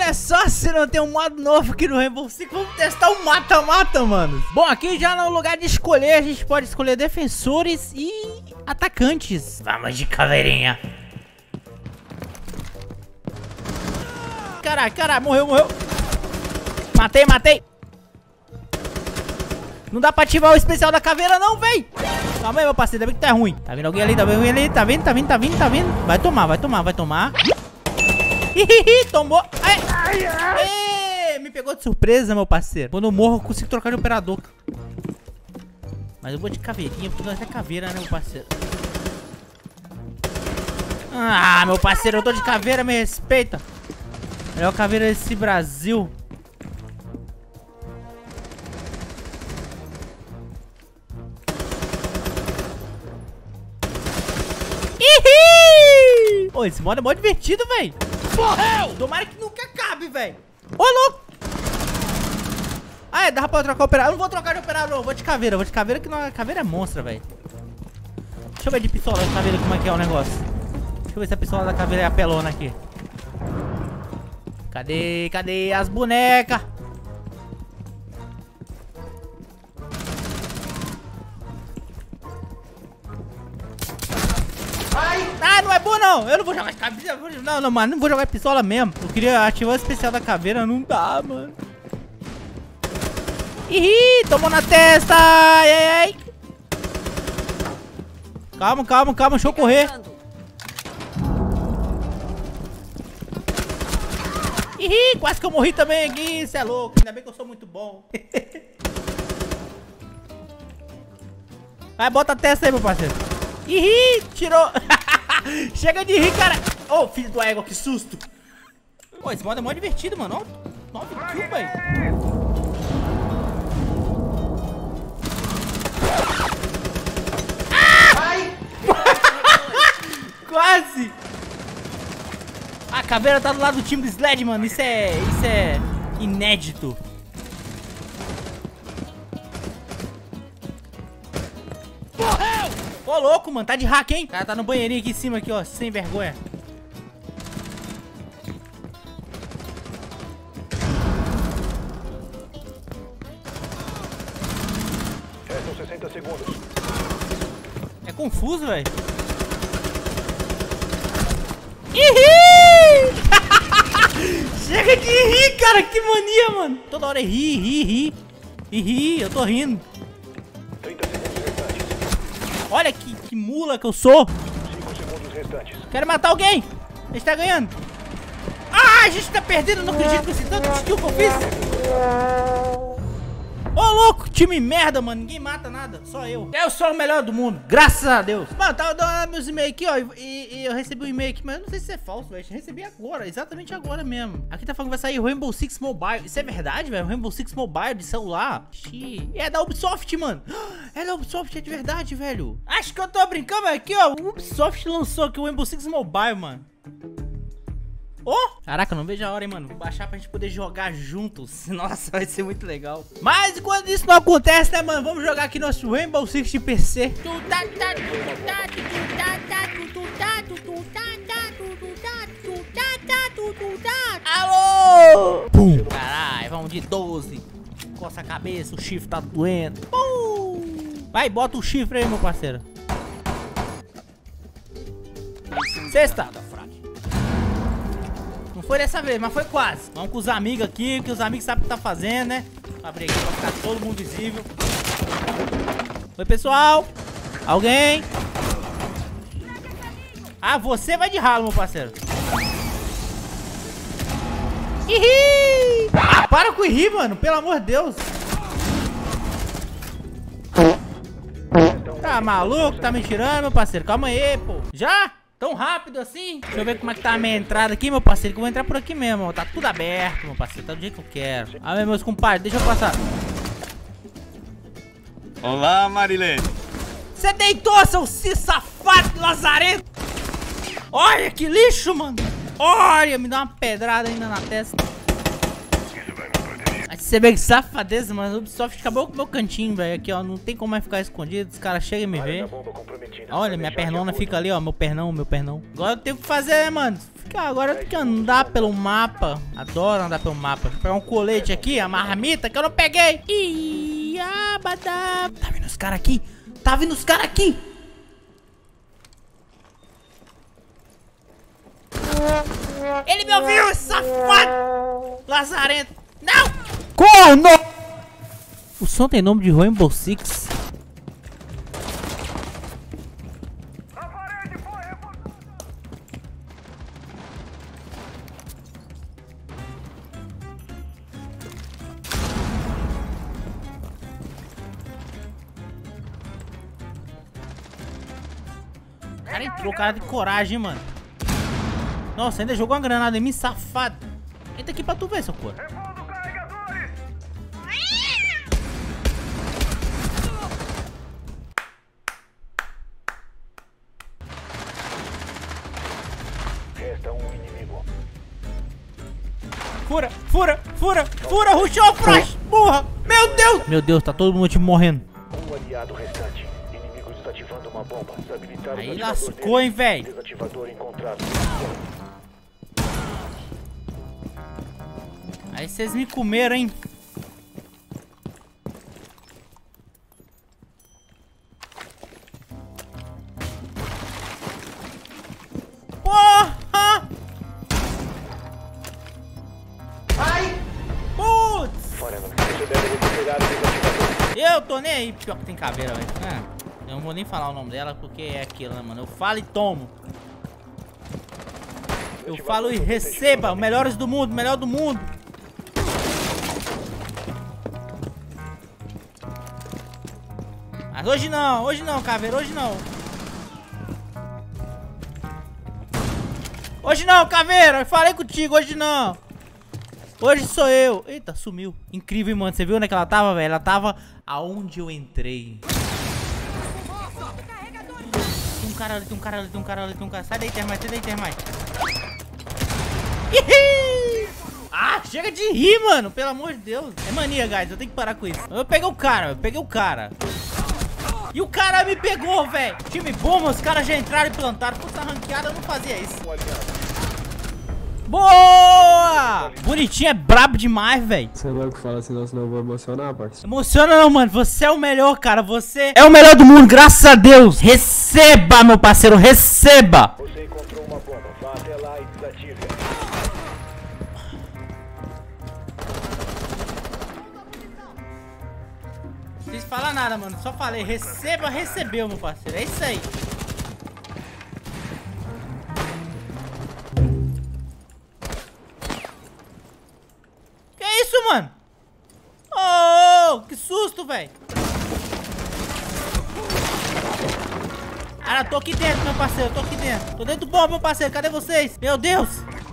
Olha só, se não tem um modo novo aqui no Rainbow Six, vamos testar o mata-mata, mano. Bom, aqui já no lugar de escolher, a gente pode escolher defensores e atacantes. Vamos de caveirinha. Caralho, morreu. Matei. Não dá pra ativar o especial da caveira não, véi. Calma aí, meu parceiro, ainda bem que tá ruim. Tá vindo alguém ali, tá vindo. Vai tomar. Ih, tomou. Ai. Me pegou de surpresa, meu parceiro. Quando eu morro, eu consigo trocar de operador. Mas eu vou de caveirinha, porque nós é caveira, né, meu parceiro? Ah, meu parceiro, eu tô de caveira, me respeita. Melhor caveira desse Brasil. Ih! Ô, esse modo é mó divertido, velho. Morreu! Tomara que nunca acabe, velho. Ô, louco! Ah, é, dá pra eu trocar o operador. Eu não vou trocar de operador, vou de caveira. Que não, caveira é monstra, velho. Deixa eu ver de pistola da caveira como é que é o negócio. Deixa eu ver se a pistola da caveira é apelona aqui. Cadê as bonecas? Ah, não é bom não. Eu não vou jogar de caveira. Não, mano, não vou jogar pistola mesmo. Eu queria ativar o especial da caveira, não dá, mano. Ih, tomou na testa. Ai. Calma, deixa eu correr. Ih, quase que eu morri também aqui. Cê é louco, ainda bem que eu sou muito bom. Vai, bota a testa aí, meu parceiro. Ih, tirou. Chega de rir, cara. Ô, filho do égua, que susto. Pô, esse modo é mó divertido, mano. 9 kills, velho. Quase. A caveira tá do lado do time do Sled, mano. Isso é inédito. Morreu! Ô, louco, mano. Tá de hack, hein? O cara tá no banheirinho aqui em cima, aqui, ó. Sem vergonha. Restam 60 segundos. É confuso, velho. Ih! Chega de rir, cara. Que mania, mano. Toda hora é rir. Eu tô rindo. 30 segundos restantes. Olha que mula que eu sou. 5 segundos restantes. Quero matar alguém. A gente tá ganhando. Ah, a gente tá perdendo. Não acredito com esse tanto de skill que eu fiz. Ô, louco, time merda, mano. Ninguém mata nada, só eu. Eu sou o melhor do mundo, graças a Deus. Mano, tava dando meus e-mails aqui, ó. E eu recebi um e-mail aqui, mas eu não sei se é falso, velho. Eu recebi agora, exatamente agora mesmo. Aqui tá falando que vai sair Rainbow Six Mobile. Isso é verdade, velho? Rainbow Six Mobile de celular. Xiii. É da Ubisoft, mano. É da Ubisoft, é de verdade, velho. Acho que eu tô brincando, mas aqui, ó. O Ubisoft lançou aqui o Rainbow Six Mobile, mano. Oh! Caraca, eu não vejo a hora, hein, mano. Vou baixar pra gente poder jogar juntos. Nossa, vai ser muito legal. Mas enquanto isso não acontece, né, mano? Vamos jogar aqui nosso Rainbow Six de PC. Alô! Pum! Caralho, vamos de 12. Coça a cabeça, o chifre tá doendo. Pum! Vai, bota o chifre aí, meu parceiro. Sexta. Não foi dessa vez, mas foi quase. Vamos com os amigos aqui, que os amigos sabem o que tá fazendo, né? Vou abrir aqui pra ficar todo mundo visível. Oi, pessoal. Alguém? Ah, você vai de ralo, meu parceiro. Ih! Ah, para com rir, mano. Pelo amor de Deus. Tá maluco? Tá me tirando, meu parceiro? Calma aí, pô. Já? Tão rápido assim? Deixa eu ver como é que tá a minha entrada aqui, meu parceiro. Que eu vou entrar por aqui mesmo, ó. Tá tudo aberto, meu parceiro. Tá do jeito que eu quero. Ah, meus compadres, deixa eu passar. Olá, Marilene. Você deitou, seu safado lazarento. Olha que lixo, mano. Olha, me dá uma pedrada ainda na testa. Você vê que safadeza, mas o Ubisoft acabou com o meu cantinho, velho. Aqui, ó, não tem como mais ficar escondido. Os caras chegam e me veem. Olha, minha pernona fica ali, ó. Meu pernão. Agora eu tenho que fazer, mano. Cara, agora eu tenho que andar pelo mapa. Adoro andar pelo mapa. Vou pegar um colete aqui, a marmita que eu não peguei. Ih, abadá. Tá vindo os caras aqui? Tá vindo os caras aqui? Ele me ouviu, esse safado! Lazarento! Não! Corno! O som tem nome de Rainbow Six. O cara entrou, cara de coragem, mano. Nossa, ainda jogou uma granada em mim, safado. Entra aqui pra tu ver, seu corno. Resta um inimigo. Fura, fura, fura, fura, rushou, Frost, burra. Meu Deus. Meu Deus, tá todo mundo tipo morrendo. Um aliado restante. Inimigo desativando uma bomba. Desabilitar o Aí ativador lascou, dele. hein, velho. Desativador encontrado. Aí vocês me comeram, hein. Porra! Ai! Putz! Você deve recuperar o desativador. Eu tô nem aí, pior que tem caveira, velho. Eu não vou nem falar o nome dela porque é aquilo, né, mano? Eu falo e tomo. Eu falo e receba, os melhores do mundo, melhor do mundo. Mas hoje não, caveira, hoje não. Hoje não, caveira, eu falei contigo, hoje não. Hoje sou eu. Eita, sumiu. Incrível, hein, mano. Você viu onde é que ela tava, velho? Ela tava aonde eu entrei. Tem um cara ali, tem um cara ali, tem um cara ali, tem um cara. Sai daí, Termite, sai daí, Termite. Ah, chega de rir, mano. Pelo amor de Deus. É mania, guys. Eu tenho que parar com isso. Eu peguei o cara, eu peguei o cara. E o cara me pegou, velho. Time bom, os caras já entraram e plantaram. Se fosse ranqueada, eu não fazia isso. Boa! Bonitinho, é brabo demais, velho. Você não fala assim, não, senão eu vou emocionar, parceiro. Emociona não, mano. Você é o melhor, cara. Você é o melhor do mundo, graças a Deus. Receba, meu parceiro, receba. Você encontrou uma bomba. Vá até lá e desative. Não quis falar nada, mano. Só falei, receba, recebeu, meu parceiro. É isso aí. Que isso, mano? Oh, que susto, velho. Cara, tô aqui dentro, meu parceiro. Tô aqui dentro. Tô dentro do bomba, meu parceiro. Cadê vocês? Meu Deus.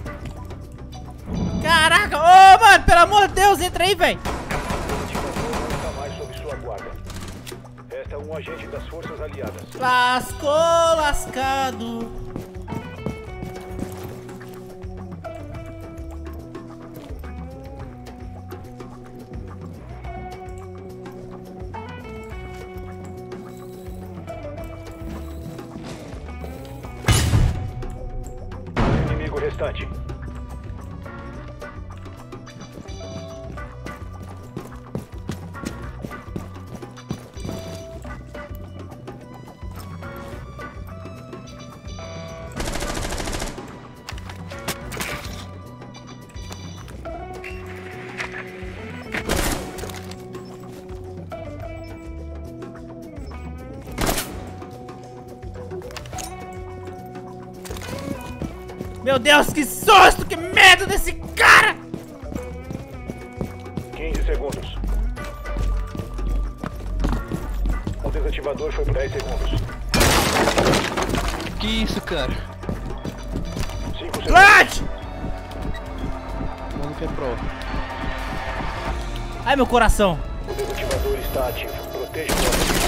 Caraca. Ô, mano, pelo amor de Deus, entra aí, velho. Nunca mais sob sua guarda. Esta é um agente das forças aliadas. Lascou, lascado. Inimigo restante. Meu Deus, que susto, que medo desse cara! 15 segundos. O desativador foi por 10 segundos. Que isso, cara? 5 segundos. Clutch! Mano que é pro. Ai, meu coração. O desativador está ativo. Proteja o